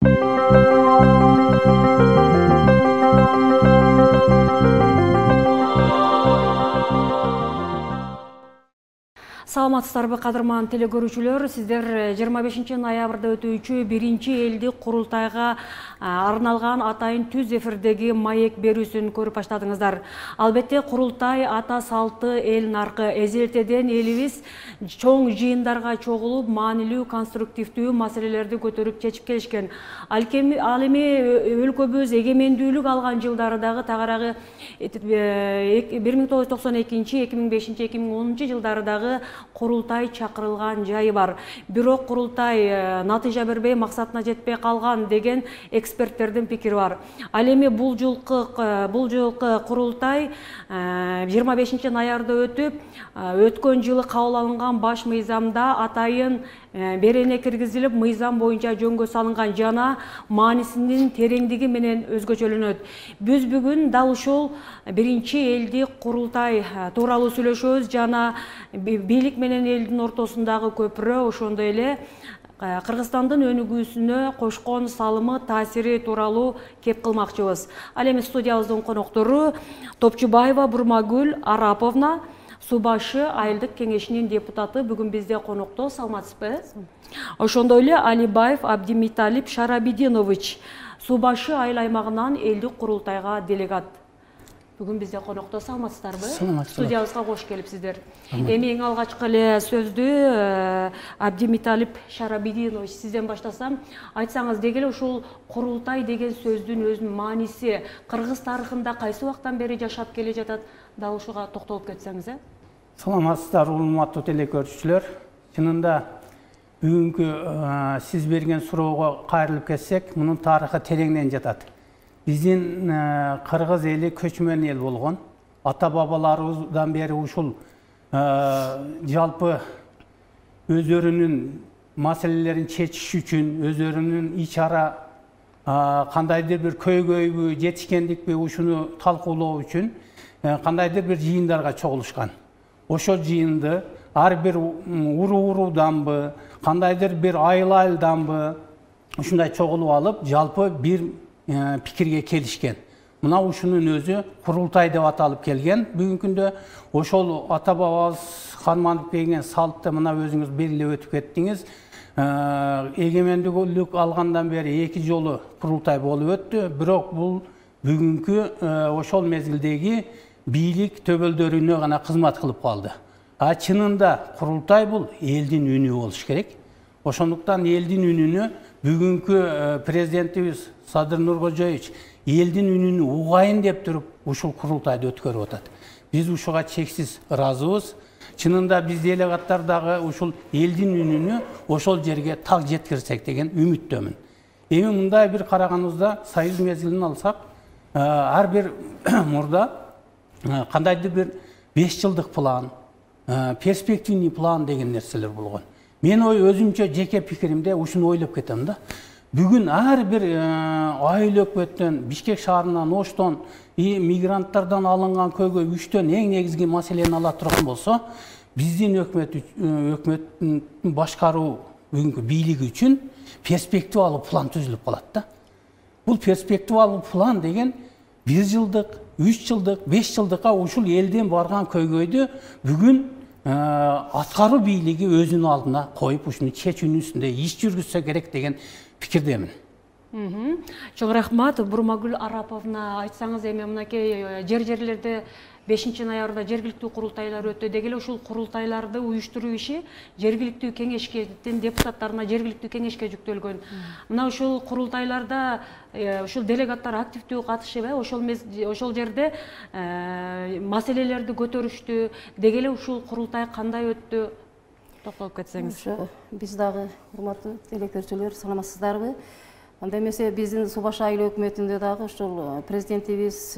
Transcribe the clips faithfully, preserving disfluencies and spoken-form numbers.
Саламатсыздарбы, кадырман телекөрүүчүлөр, сиздер жыйырма бешинчи ноябрда өтүүчү биринчи элдик курултайга арналган атайын түз эфирдеги маек берүүсүн көрүп баштадыңыздар. Албетте курултай ата салты эл наркы, эзелтеден элибиз чоң жыйындарга чогулуп, маанилүү, конструктивдүү маселелерди көтөрүп чечип келишкен. Ал эми өлкөбүз эгемендүүлүк алган жылдарындагы тагыраагы бир миң тогуз жүз токсон экинчи, эки миң бешинчи, эки миң онунчу жылдарындагы курултай чакырылган жайы бар. Бирок курултай натыйжа бербей, максатына жетпей калган деген эксперттердин пикири бар. Ал эми бул жылкы бул жылкы курултай жыйырма бешинчи ноябрда өтүп, өткөн жылы кабыл алынган баш мыйзамда атайын берене киргизилип, мыйзам боюнча жөнгө салынган жана маанисинин тереңдиги менен өзгөчөлөнөт. Биз бүгүн дал ушул биринчи элдик курултай тууралуу сүйлөшөбүз жана бийлик менен элдин ортосундагы көпүрө, ошондой эле Кыргызстандын өнүгүүсүнө кошкон салымы, таасири тууралуу кеп кылмакчыбыз. Ал эми студиябыздын коноктору Топчубаева Бурмагүл Араповна, Суу башы айылдык кеңешинин депутаты, бүгүн бизде конокто. Саламатсызбы? Ошондой эле Алибаев Абдимиталип Шарабидинович, Суу башы айыл аймагынан элдик курултайга делегат. Бүгүн бизде конокто. Саламатсыздарбы? Студиябызга кош келипсиздер. Эми эң алгачкы эле сөздү Абдимиталип Шарабидинович сизден баштасам, айтсаңыз, дегеле ушул курултай деген сөздүн өзүнүн мааниси кыргыз тарыхында кайсы убактан бери жашап келе жатат? Дал ушуга токтолуп кетсеңиз, э? Саламатсыздар, урматтуу телекөрүүчүлөр. Чынында бүгүнкү сиз берген суроого кайрылып кетсек, мунун тарыхы тереңден жатат. Биздин кыргыз эли көчмөн эл болгон. Ата бабаларыбыздан бери ушул жалпы өздөрүнүн маселелерин чечиш үчүн, өздөрүнүн ич ара кандайдыр бир көйгөйбү, жетишкендикпи ушуну талкуулоо үчүн кандайдыр бир жыйындарга чогулушкан. Ошол жыйынды ар бир уруу-урууданбы, кандайдыр бир айыл-айылданбы ушундай чогулуп алып, жалпы бир пикирге келишкен. Мына ушунун өзү курултай деп аталып келген. Бүгүнкү күндө ошол ата бабабыз карманып келген салтты мына өзүңүз белгилеп өтүп кеттиңиз. Эгемендүүлүк алгандан бери эки жолу курултай болуп өттү. Бирок бул бүгүнкү ошол мезгилдеги бийлик төбөлдөрүнө гана кызмат кылып калды. А чынында курултай бул элдин үнү болуш керек. Ошондуктан элдин үнүнө бүгүнкү президентибиз Садыр Нуркожоевич элдин үнүнү угайын деп туруп ушул курултайды өткөрүп атат. Биз ушуга чексиз ыраазыбыз. Чынында биз делегаттар дагы ушул элдин үнүнү ошол жерге так жеткирсек деген үмүттөмүн. Эми мындай бир караганыбызда союз мезгилин алсак, ар бир мурда кандайдыр бир беш жылдык план, перспективный план деген нерселер болгон. Мен ой өзүмчө жеке пикиримде ушуну ойлоп кетем да. Бүгүн ар бир айыл өкмөттөн, Бишкек шаарынан, Оштон, мигранттардан алынган көйгөй үчтөн эң негизги маселени ала турган болсо, биздин өкмөт өкмөттүн башкаруу бүгүнкү бийлиги үчүн перспективалуу план түзүлүп калат да. Бул перспективалуу план деген бир жылдык, үч жылдык, беш жылдыкка ушул элден барган көйгөйдү бүгүн аткаруу бийлиги өзүнүн алдына коюп, ушуну чечүүнүн үстүндө иш жүргүзсө керек деген пикирдемин. Чоң рахмат. Бурмагүл Араповна, айтсаңыз, эми мынакей жер-жерлерде бешинчи ноябрда жергиликтүү курултайлар өттү. Дегеле ушул курултайларды уюштуруу иши жергиликтүү кеңешкедин депутаттарына, жергиликтүү кеңешке жүктөлгөн. Мына ушул курултайларда ушул делегаттар активдүү катышып, ошол ошол жерде маселелерди көтөрүштү. Дегеле ушул курултай кандай өттү? Токтолуп кетсеңиз. Биз дагы, урматтуу телекөрүүчүлөр, саламатсыздарбы? Анда эмесе биздин Суу башы айыл өкмөтүндө дагы ушул президентибиз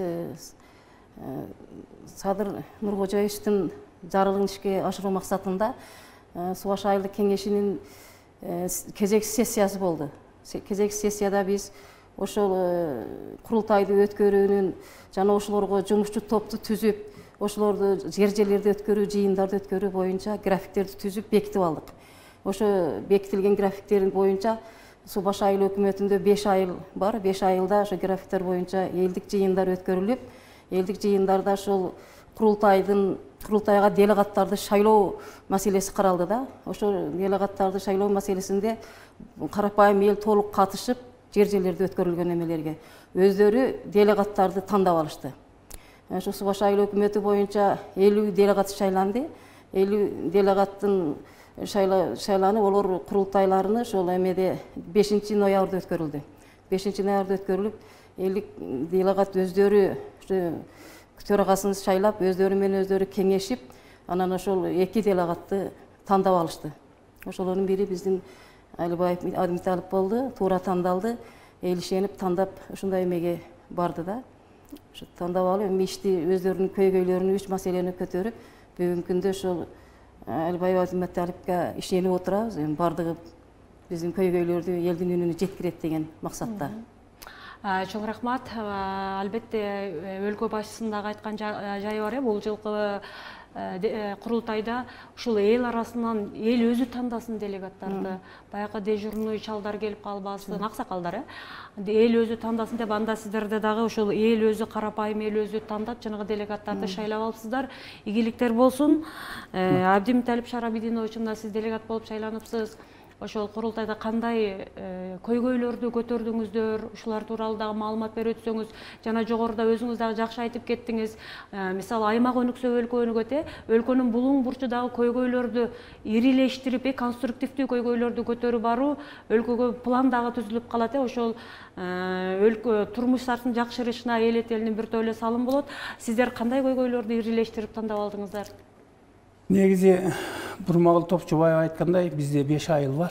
Садыр Нуркожоевичтин жарылын ишке ашыруу максатында Суу башы айылдык кеңешинин кезекси сессиясы болду. Кезекси сессияда биз ошол курултайды өткөрүүнүн жана ошолорго жумушчу топту түзүп, ошолорду жер-жерлерде өткөрүү, жыйындарды өткөрүү боюнча графиктерди түзүп бекитип алдык. Ошо бекитилген графиктердин боюнча Суу баш айыл өкмөтүндө беш айыл бар. беш айылда ошо графиктер боюнча элдик жыйындар өткөрүлүп, элдик жыйындарда ошол курултайдын курултайга делегаттарды шайлоо маселеси каралды да. Ошол делегаттарды шайлоо маселесинде карапайым эл толук катышып, жер жерлерде өткөрүлгөн эмелерге өздөрү делегаттарды тандап алышты. Ошо суу баш айыл өкмөтү боюнча элүү делегат шайланды. элүү делегаттын шайланып, олар курултайларыны ошол эмеде бешинчи ноябрда өткөрүлдү. бешинчи ноябрда өткөрүлүп, элдик делегат өздөрү төрагасын шайлап, өздөрү менен өздөрү кеңешип, анан ошол эки делегатты тандап алышты. Ошолордун бири биздин Алибаев Адмиталип болду, туура тандалды. Эл ишенип тандап ушундай эмеге барды да. Ошо тандап алып, эми ишти өздөрүнүн көйгөйлөрүн, үч маселени көтөрүп, бүгүнкү күндө ошол Алибаев Адмиталипке ишенип отурабыз. Эми бардыгы биздин көйгөйлөрдү элдин үнүнө жеткирет деген максатта. Чоң рахмат. Албетте өлкө башчысынын дагы айткан жайы бар. Бул жылкы курултайда ушул эл арасынан эл өзү тандасын делегаттарды. Баягы дежурный чалдар келип калбасын, аксакалдар, эл өзү тандасын деп, анда сиздерде дагы ушул эл өзү, карапайым эл өзү тандап, жанагы делегаттарды шайлап алыпсыздар. Ийгиликтер болсун. Абдимуталип Шарабидинович, мына сиз делегат болуп шайланыпсыз. Ошол курултайда кандай көйгөйлөрдү көтөрдүңүздөр, ушулар тууралуу дагы маалымат берип өтсөңүз. Жана жогоруда өзүңүз дагы жакшы айтып кеттиңиз. Мисалы, аймак өнүксө өлкө өнүгөт, өлкөнүн булуң бурчу дагы көйгөйлөрдү ирилештирип, конструктивдүү көйгөйлөрдү көтөрүп баруу, өлкөгө план дагы түзүлүп калат. Ошол өлкө турмуш шартын жакшырышына эл этелинин бир тойло салым болот. Сиздер кандай көйгөйлөрдү ирилештирип тандап алдыңыздар? Негизи Бурмагул Топчубаев айткандай, бизде беш айыл бар.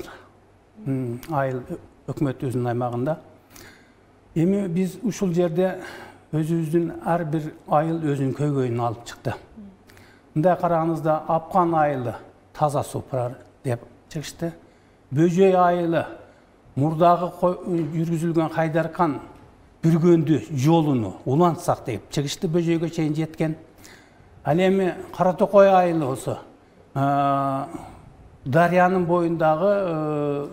Айыл өкмөт өзүнүн аймагында. Эми биз ушул жерде өзүбүздүн ар бир айыл өзүнүн көйгөйүн алып чыкты. Мындай караганда Апкан айылы таза суу бар деп чыгышты. Бөжөй айылы мурдагы жүргүзүлгөн Хайдаркан бүргөндү жолуну улантсак деп чыгышты, Бөжөйгө чейин жеткен. Ал эми Каратокой айылы болсо дарыянын боюндагы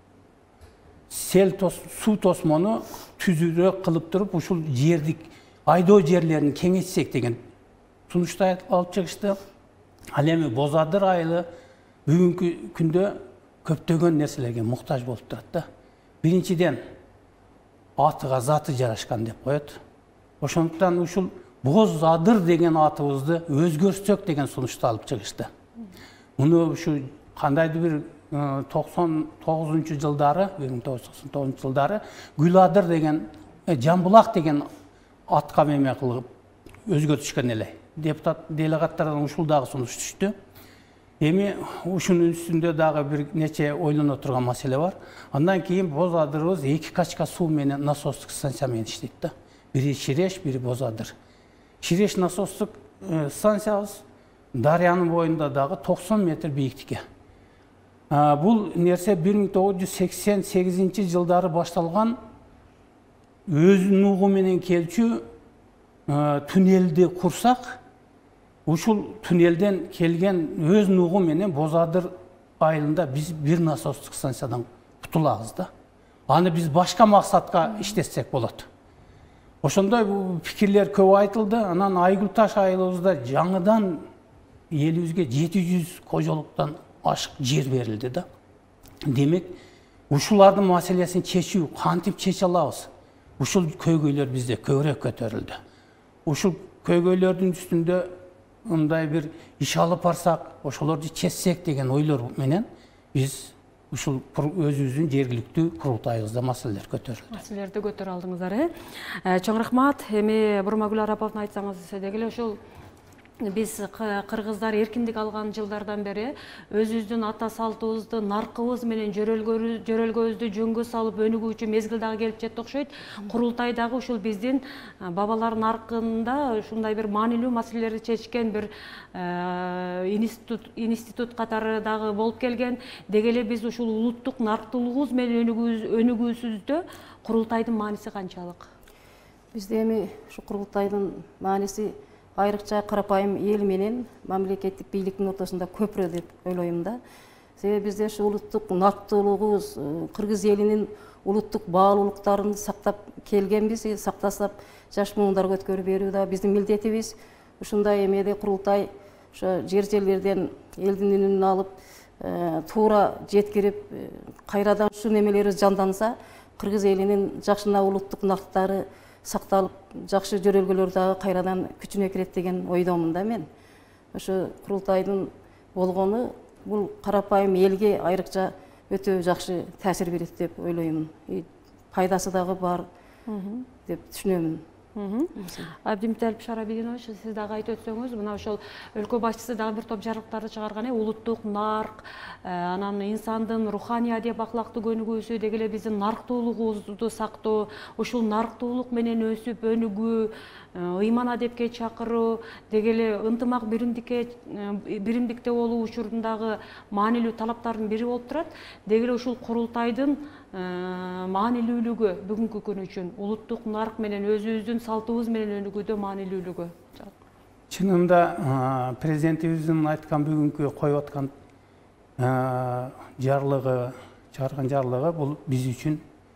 сел суу тосмону түзүүрөөк кылып туруп, ушул жердик айдоо жерлерин кеңейтсек деген сунушту алып чыгышты. Ал эми Бозадыр айылы бүгүнкү күндө көптөгөн нерселерге муктаж болуп турат да. Биринчиден атыга заты жарашкан деп коет. Ошондуктан ушул Бозадыр деген атыбызды өзгөртсөк деген сунушту алып чыгышты. Муну ушу кандайдыр бир токсон тогузунчу жылдары, бир миң тогуз жүз токсон тогузунчу жылдары Гүладыр деген, Жамбулак деген атка меме кылып өзгөртүшкөн эле. Депутат делегаттардан ушул дагы сунуш түштү. Эми ушунун үстүндө дагы бир нече ойлоно турган маселе бар. Андан кийин Бозадырыбыз эки качка суу менен насостук станция менен иштейт да. Бири Ширеш, бири Бозадыр. Ширеш насостук станциябыз дарыянын боюнда дагы токсон метр бийиктикке. Бул нерсе бир миң тогуз жүз сексен сегизинчи жылдары башталган өз нугу менен келчү туннелди курсак, ушул туннелден келген өз нугу менен Бозадыр айылында биз бир насостук станциядан кутулабыз да. Аны биз башка максатка иштетсек болот. Ошондой пикирлер көп айтылды. Анан Айгүл Таш айылыбызда жаңыдан элибизге жети жүз кожолуктан ашык жер берилди да. Демек, ушулардын маселесин чечүү, кантип чече алабыз? Ушул көйгөйлөр бизде көбүрөөк көтөрүлдү. Ушул көйгөйлөрдүн үстүндө мындай бир иш алып барсак, ошолорду чечсек деген ойлор менен биз ушул өзүбүздүн жергиликтүү курултайыбызда маселелер көтөрүлдү. Маселелерди көтөрө алдыңыздар, э? Чоң рахмат. Эми Бурмагүл Араповна айтсаңыз дегеле, ошол биз кыргыздар эркиндик алган жылдардан бери өзүбүздүн ата салтыбызды, наркыбыз менен жөрөлгөбүздү жөнгө салып өнүгүүчү мезгил дагы келип жетти окшойт. Курултай дагы ушул биздин бабалар наркында ушундай бир маанилүү маселелерди чечкен бир институт институт катары дагы болуп келген. Дегеле биз ушул улуттук нарктуулугубуз менен өнүгүүсүздө курултайдын мааниси канчалык? Бизде эми ушу курултайдын мааниси айрыкча карапайым эл менен мамлекеттик бийликтин ортосунда көпүрө деп ойлойм да. Себеби бизде ушу улуттук нарктуулугубуз, кыргыз элинин улуттук баалуулуктарын сактап келгенбиз, сактасап жаш муундарга өткөрүп берүү да биздин милдетибиз. Ушундай эмеде курултай ошо жер жерлерден элдин үнүн алып, туура жеткирип, кайрадан ушу немелерибиз жанданса, кыргыз элинин жакшына улуттук нарктары сакталып, жакшы жөрөлгөлөр дагы кайрадан күчүнө кирет деген ойдомун да мен. Ошо курултайдын болгону бул карапайым элге айрыкча өтө жакшы таасир берет деп ойлоймун. Пайдасы дагы бар деп түшүнөмүн. Абдимиталип Шарабидинович, сиз дагы айтып өтсөңүз, мына ошол өлкө башчысы дагы бир топ жарлыктарды чыгарган, улуттук нарк, анан инсандын руханий адеп акылактуу көнүгүүсү, деги эле биздин нарктуулугубузду сактоо, ушул нарктуулук менен өсүп өнүгүү, ыйман адепке чакыруу, деги эле ынтымак биримдикке биримдикте болуу учурундагы маанилүү талаптардын бири болуп турат. Деги эле ушул курултайдын маанилүүлүгү бүгүнкү күн үчүн улуттук нарк менен өзүбүздүн салтыбыз менен өнүгүүдө маанилүүлүгү. Чынында президентибиздин айткан бүгүнкү коюп аткан жарлыгы, чыгарган жарлыгы бул биз үчүн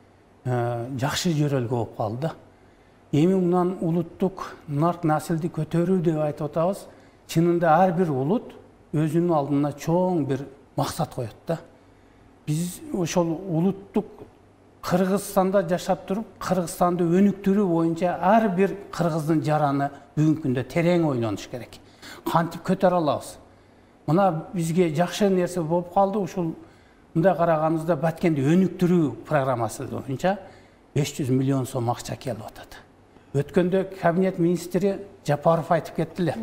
жакшы жөрөлгө болуп калды. Эми мындан улуттук нарк населди көтөрүү деп айтып атабыз. Чынында ар бир улут өзүнүн алдына чоң бир максат коет да. Biz ошол улуттук Кыргызстанда жашап туруп, Кыргызстанды өнүктүрүү боюнча ар бир кыргыздын жараны бүгүнкү күндө терең ойлонуш керек. Кантип көтөрө алабыз? Мына бизге жакшы нерсе болуп калды. Ушул мындай караганыбызда Баткенди өнүктүрүү программасы боюнча беш жүз миллион сом акча келип атат. Өткөндө кабинет министри Жапаров айтып кеттилер.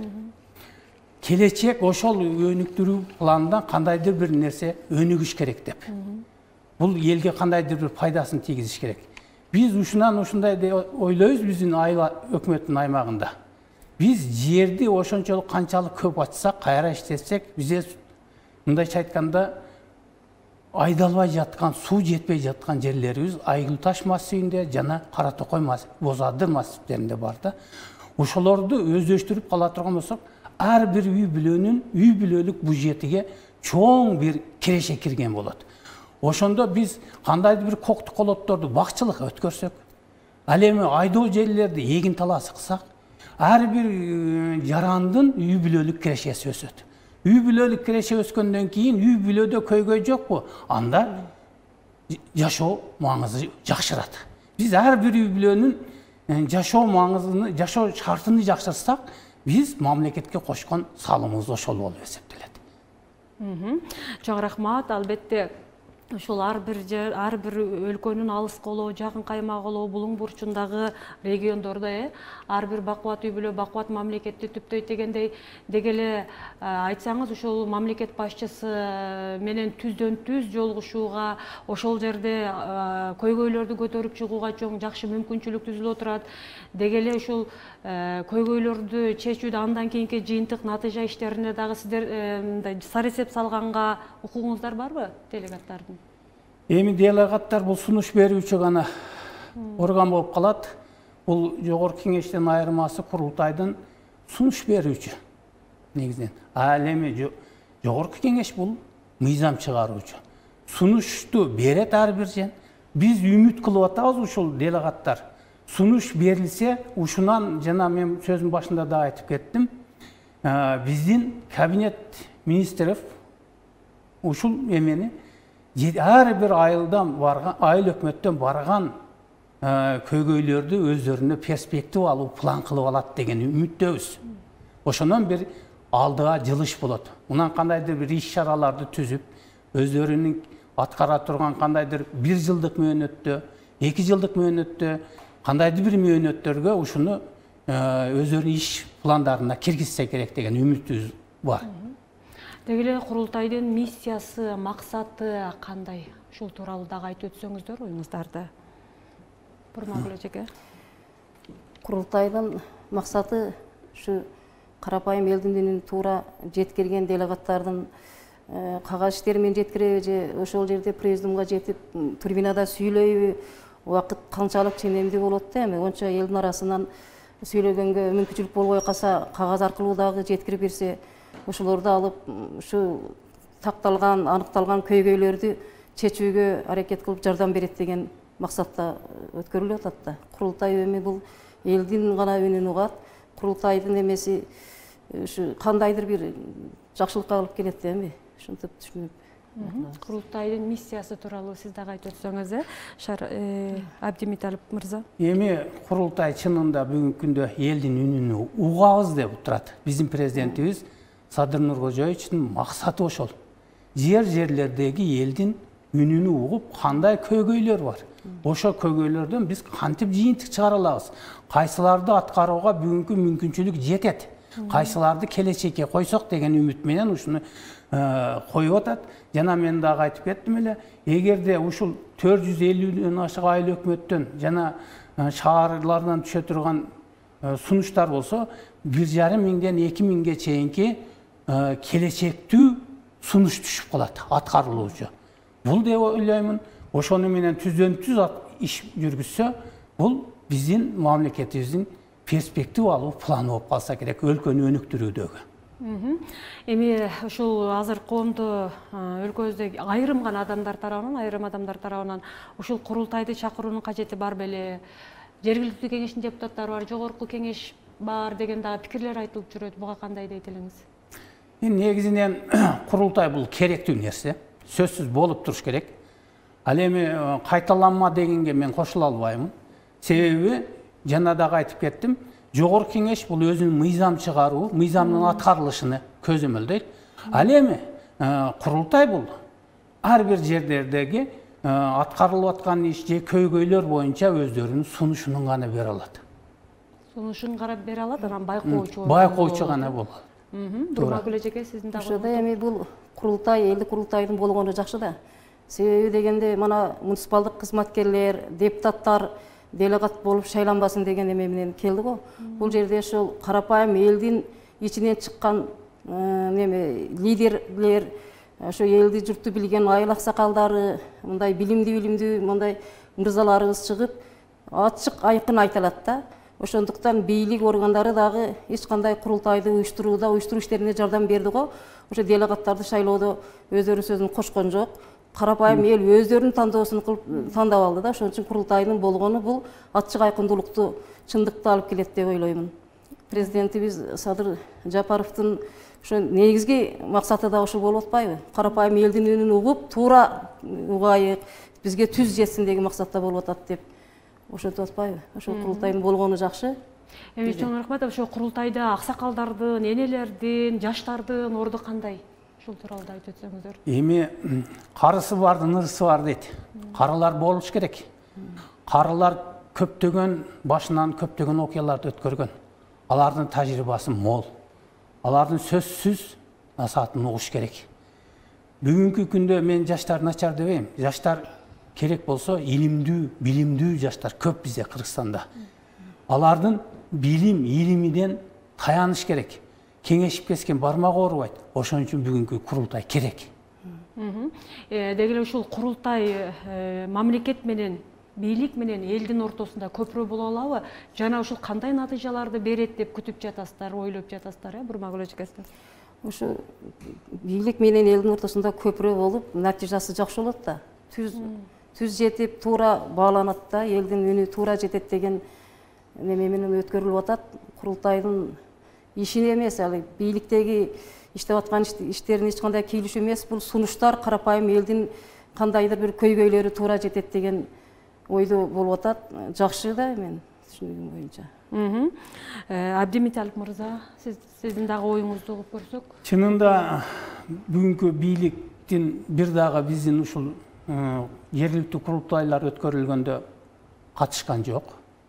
Келечек ошол өнүктүрүү планынан кандайдыр бир нерсе өнүгүш керек деп. Бул элге кандайдыр бир пайдасын тийгизиш керек. Биз ушунан ушундай деп ойлойбуз биздин айла өкмөттүн аймагында. Биз жерди ошончолук канчалык көп ачсак, кайра иштетсек, бизде мындайча айтканда айдалбай жаткан, суу жетпей жаткан жерлерибиз Айгүл таш массивинде жана Кара Токой Бозадыр массивдеринде бар да. Ошолорду өздөштүрүп кала турган болсок, ар бир үй бүлөнүн үй бүлөлүк бюджетиге чоң бир киреше кирген болот. Ошондо биз кандайдыр бир коктук колотторду бакчылыкка өткөрсөк, ал эми айдоо жерлерди эгин талаасы кылсак, ар бир жарандын үй бүлөлүк кирешеси өсөт. Үй бүлөлүк киреше өскөндөн кийин үй бүлөдө көйгөй жокпу? Анда жашоо маңызы жакшырат. Биз ар бир үй бүлөнүн жашоо маңызын, жашоо шартын жакшыртсак, биз мамлекетке кошкон салымыбыз ошол болуп эсептелет. Чоң рахмат. Албетте ушул ар бир жер, ар бир өлкөнүн алыс колоо, жакын каймак колоо, булуң бурчундагы региондордо э ар бир бакубат үй бүлө, бакубат мамлекетти түптөйт дегендей, деги эле айтсаңыз, ушул мамлекет башчысы менен түздөн түз жолугушууга, ошол жерде көйгөйлөрдү көтөрүп чыгууга чоң жакшы мүмкүнчүлүк түзүлүп турат. Деги эле ушул көйгөйлөрдү чечүүдө андан кийинки жыйынтык натыйжа иштерине дагы сиздер сар эсеп салганга укугуңуздар барбы, делегаттардын? Эми делегаттар бул сунуш берүүчү гана орган болуп калат. Бул жогорку кеңештен айырмасы курултайдын сунуш берүүчү негизинен. Ал эми жогорку кеңеш бул мыйзам чыгаруучу. Сунушту берет ар бир жен. Биз үмүт кылып атабыз ушул делегаттар. Сунуш берилсе, ушунан жана мен сөзүм башында да айтып кеттим. Биздин кабинет министров ушул эмени ар бир айылдан барган, айыл өкмөттөн барган көйгөйлөрдү өздөрүнө перспективалуу план кылып алат деген үмүттөбүз. Ошондон бир алдыга жылыш болот. Унан кандайдыр бир иш-чараларды түзүп, өздөрүнүн аткара турган кандайдыр бир жылдык мөөнөттө, эки жылдык мөөнөттө, кандайдыр бир мөөнөттөргө ушуну өздөрүнүн иш пландарына киргизсе керек деген үмүтүбүз бар. Деги эле курултайдын миссиясы, максаты кандай? Ушул тууралуу дагы айтып өтсөңүздөр оюңуздарды. Бурмагүл эжеке. Курултайдын максаты ушу карапайым элдин үнүн туура жеткирген делегаттардын кагаз иштери менен жеткиреби же ошол жерде президиумга жетип трибунада сүйлөйбү, убакыт канчалык ченемдүү болот да, эми онча элдин арасынан сүйлөгөнгө мүмкүнчүлүк болбой калса, кагаз аркылуу дагы жеткирип берсе, ошолорду алып ушу такталган, аныкталган көйгөйлөрдү чечүүгө аракет кылып жардам берет деген максатта өткөрүлүп атат да. Курултай эми бул элдин гана үнүн угат. Курултайдын эмеси ушу кандайдыр бир жакшылыкка алып келет да эми. Ушинтип түшүнүп. Курултайдын миссиясы тууралуу сиз дагы айтып өтсөңүз, э? Абдимиталип мырза. Эми курултай чынында бүгүнкү күндө элдин үнүн угабыз деп турат. Биздин президентибиз Садыр Нуркожоевичтин максаты ошол. Жер жерлердеги элдин үнүн угуп, кандай көйгөйлөр бар. Ошо көйгөйлөрдөн биз кантип жыйынтык чыгара алабыз? Кайсыларды аткарууга бүгүнкү мүмкүнчүлүк жетет? Кайсыларды келечекке койсок деген үмүт менен ушуну коюп атат. Жана мен дагы айтып кеттим эле, эгерде ушул төрт жүз элүүдөн ашык айыл өкмөттөн жана шаарлардан түшө турган сунуштар болсо, бир жарым миңден эки миңге чейинки келечектүү сунуш түшүп калат, аткарылуучу. Бул деп ойлоймун, ошону менен түздөн-түз иш жүргүзсө, бул биздин мамлекетибиздин перспективалуу планы болуп калса керек, өлкөнү өнүктүрүүдөгү. Эми ушул азыр коомдо өлкөбүздө айрым гана адамдар тарабынан, айрым адамдар тарабынан ушул курултайды чакыруунун кажети бар беле? Жергиликтүү кеңештин депутаттары бар, жогорку кеңеш бар деген дагы пикирлер айтылып жүрөт. Буга кандай дейт элеңиз? Негизинен курултай бул керектүү нерсе, сөзсүз болуп туруш керек. Ал эми кайталанма дегенге мен кошула албаймын. Себеби жана дагы айтып кеттим, жогорку кеңеш бул өзүнүн мыйзам чыгаруу, мыйзамдын аткарылышын көзөмөлдөйт. Ал эми курултай бул ар бир жерлердеги аткарылып аткан иш же көйгөйлөр боюнча өздөрүнүн сунушун гана бере алат. Сунушун карап бере алат, анан байкоочу. Байкоочу гана болот. Нурмагүл эжеке, сиздин дагы. Ошондо эми бул курултай, элдик курултайдын болгону жакшы да. Себеби дегенде мана муниципалдык кызматкерлер, депутаттар делегат болуп шайланбасын деген эме менен келди го. Бул жерде ошол карапайым элдин ичинен чыккан неме лидерлер, ошо элди журтту билген айыл аксакалдары, мындай билимдүү билимдүү мындай мырзаларыбыз чыгып, ачык айкын айта алат да. Ошондуктан бийлик органдары дагы эч кандай курултайды уюштурууда, уюштуруу иштерине жардам берди го. Ошо делегаттарды шайлоодо өздөрүнүн сөзүн кошкон жок. Карапайым эл өздөрүнүн тандоосун кылып тандап алды да. Ошон үчүн курултайдын болгону бул ачык айкындуулукту, чындыкты алып келет деп ойлоймун. Президентибиз Садыр Жапаровдун ошо негизги максаты да ошол болуп атпайбы? Карапайым элдин үнүн угуп, туура угайык, бизге түз жетсин деген максатта болуп атат деп ошентип атпайбы? Ошол курултайдын болгону жакшы. Эми чоң рахмат. Ошо курултайда аксакалдардын, энелердин, жаштардын орду кандай? Ушул тууралуу да айтып өтсөңүздөр. Эми карысы бардын ырысы бар дейт. Карылар болуш керек. Карылар көптөгөн башынан көптөгөн окуяларды өткөргөн. Алардын тажрыйбасы мол. Алардын сөзсүз насаатын угуш керек. Бүгүнкү күндө мен жаштар начар дебейм. Жаштар керек болсо илимдүү, билимдүү жаштар көп бизде Кыргызстанда. Алардын билим, илимиден таяныш керек. Кеңешип кескен бармак оорубайт. Ошон үчүн бүгүнкү курултай керек. Деги эле ушул курултай мамлекет менен, бийлик менен элдин ортосунда көпүрө боло алабы? Жана ушул кандай натыйжаларды берет деп күтүп жатасыздар, ойлоп жатасыздар, э? Бурмагүл эжеке. Ушу бийлик менен элдин ортосунда көпүрө болуп, натыйжасы жакшы болот да. Түз түз жетип, туура бааланат да, элдин үнү туура жетет деген неме менен өткөрүлүп атат. Курултайдын ишин эмес, ал бийликтеги иштеп аткан иштерин эч кандай кийлишүү эмес. Бул сунуштар карапайым элдин кандайдыр бир көйгөйлөрү туура жетет деген ойдо болуп атат. Жакшы да, мен түшүнүгүм боюнча. Абдимиталип мырза, сиздин дагы оюңузду угуп көрсөк. Чынында бүгүнкү бийликтин бир дагы биздин ушул жергиликтүү курултайлар өткөрүлгөндө катышкан жок.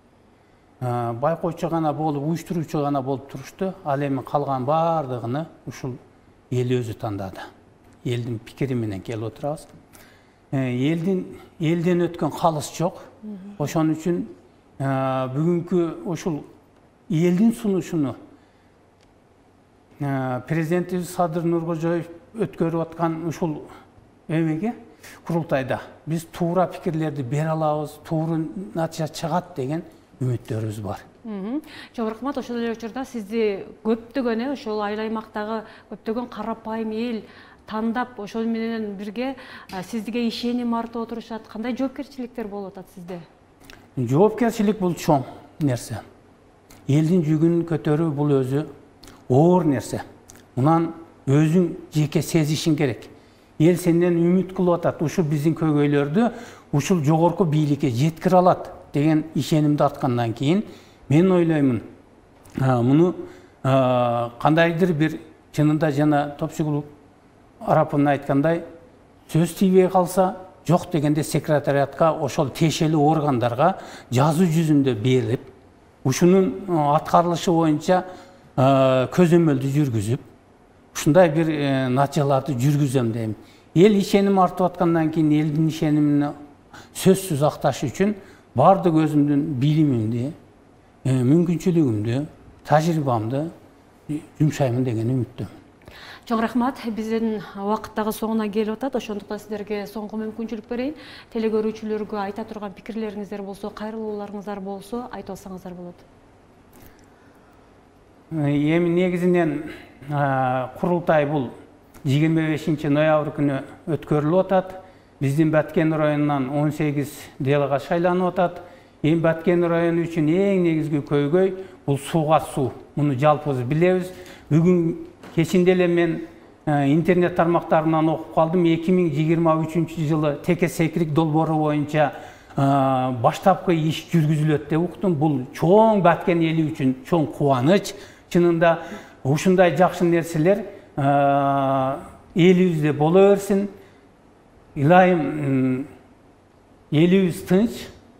Байкоочу гана болуп, уюштуруучу гана болуп турушту. Ал эми калган баардыгыны ушул эл өзү тандады. Элдин пикири менен келип отурабыз. Элдин элден өткөн калыс жок. Ошон үчүн бүгүнкү ушул элдин сунушуну президентибиз Садыр Нуркожоев өткөрүп аткан ушул эмеге курултайда биз туура пикирлерди бере алабыз, туура натыйжа чыгат деген үмүттөрүбүз бар. Чоң рахмат. Ошол эле учурда сизди көптөгөн ошол айыл аймактагы көптөгөн карапайым эл тандап ошол менен бирге сизге ишеним артып отурушат? Кандай жоопкерчиликтер болуп атат сизде? Жоопкерчилик бул чоң нерсе. Элдин жүгүн көтөрүү бул өзү оор нерсе. Мунан өзүң жеке сезишиң керек. Эл сенден үмүт кылып атат. Ушул биздин көйгөйлөрдү ушул жогорку бийликке жеткире алат деген ишенимди арткандан кийин мен ойлоймун, муну кандайдыр бир чынында жана Топчугулук арапын айткандай, сөз тийбей калса, жок дегенде секретариатка, ошол тиешелүү органдарга жазуу жүзүндө берип, ушунун аткарылышы боюнча көзөмөлдү жүргүзүп, ушундай бир натыйжаларды жүргүзөм дейм. Эл ишеним артып аткандан кийин элдин ишенимин сөзсүз акташ үчүн бардык өзүмдүн билимимди, мүмкүнчүлүгүмдү, тажрыйбамды жумшаймын деген үмүттөмүн. Чоң рахмат. Биздин убакыттагы соңуна келип атат. Ошондуктан сиздерге соңку мүмкүнчүлүк берейин. Телекөрүүчүлөргө айта турган пикирлериңиздер болсо, кайрылууларыңыздар болсо, айтып алсаңыздар болот. Эми негизинен курултай бул жыйырма бешинчи ноябрь күнү өткөрүлүп атат. Биздин Баткен районунан он сегиз делага шайланып атат. Эми Баткен району үчүн эң негизги көйгөй бул сууга суу. Муну жалпыбыз билебиз. Бүгүн кечинде эле мен интернет тармактарынан окуп калдым. эки миң жыйырма үчүнчү жылы теке секирик долбоору боюнча баштапкы иш жүргүзүлөт деп уктум. Бул чоң Баткен эли үчүн чоң кубаныч. Чынында ушундай жакшы нерселер элибизде боло берсин. Илайым элибиз тынч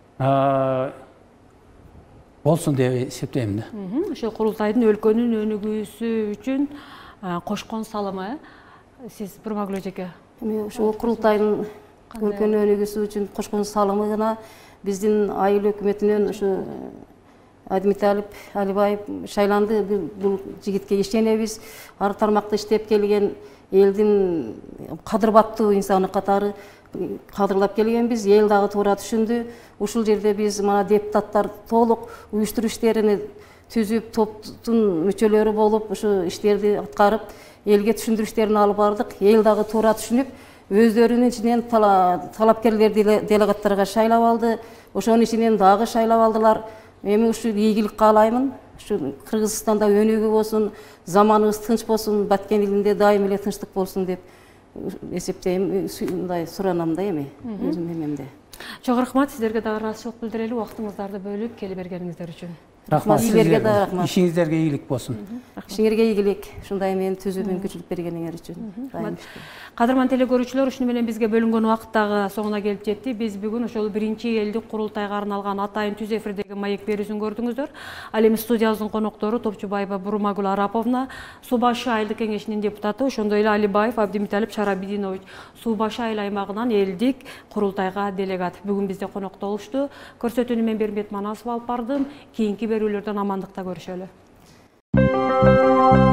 болсун деп эсептейм да. Ошол курултайдын өлкөнүн өнүгүүсү үчүн кошкон салымы сиз Бурмагүл эжеке? Эми ошол курултайдын өлкөнүн өнүгүүсү үчүн кошкон салымы гана биздин айыл өкмөтүнөн ушу Адмиталип Алибаев шайланды. Бул жигитке ишенебиз. Ар тармакта иштеп келген элдин кадырбаттуу инсаны катары кадырлап келгенбиз. Эл дагы туура түшүндү. Ушул жерде биз мана депутаттар толук уюштуруу иштерин түзүп, топтун мүчөлөрү болуп, ушу иштерди аткарып, элге түшүндүрүү иштерин алып бардык. Эл дагы туура түшүнүп, өздөрүнүн ичинен талапкерлерди делегаттарга шайлап алды. Ошонун ичинен дагы шайлап алдылар. Эми ушу ийгилик каалаймын. Ушу Кыргызстанда өнүгүү болсун, заманыбыз тынч болсун, Баткен элинде дайым эле тынчтык болсун деп эсептейм, мындай суранам да эми өзүм эмемде. Чоң рахмат, сиздерге дагы ыраазычылык билдирели, убактыңыздарды бөлүп келе бергениңиздер үчүн. Рахмат сиздерге да рахмат. Ишиңиздерге ийгилик болсун. Ишиңерге ийгилик, ушундай мени түзүү мүмкүнчүлүк бергениңер үчүн. Кадырман телекөрүүчүлөр, ушуну менен бизге бөлүнгөн убакыттагы соңуна келип жетти. Биз бүгүн ошол биринчи элдик курултайга арналган Атайын түз эфирдеги маек берүүсүн көрдүңүздөр. Ал эми студиябыздын коноктору Топчубаева Бурмагүл Араповна, Суу башы айылдык кеңешинин депутаты, ошондой эле Алибаев Абдимиталип Шарабидинович, Суу башы айыл аймагынан элдик курултайга делегат. Бүгүн бизде конокто болушту. Көрсөтүүнү мен Бермет Манасов алып бардым. Кийинки берүүлөрдөн амандыкта көрүшөлү.